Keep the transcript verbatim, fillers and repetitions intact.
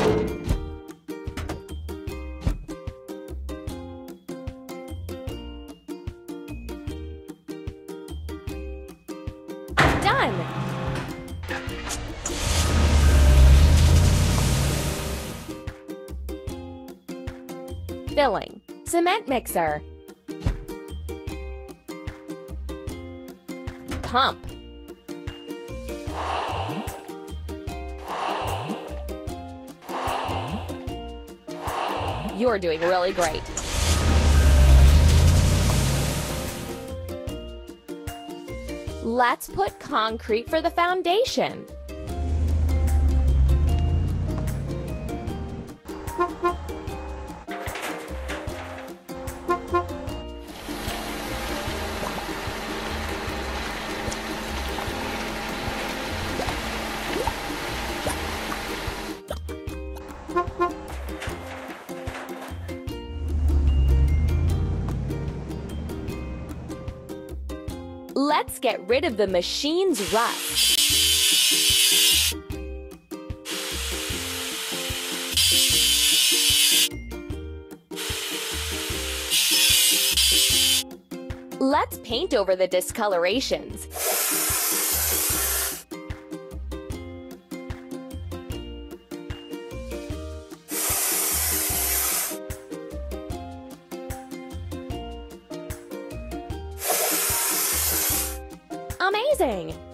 Done! Filling. Cement mixer. Pump. You're doing really great. Let's put concrete for the foundation. Let's get rid of the machine's rust. Let's paint over the discolorations. Amazing!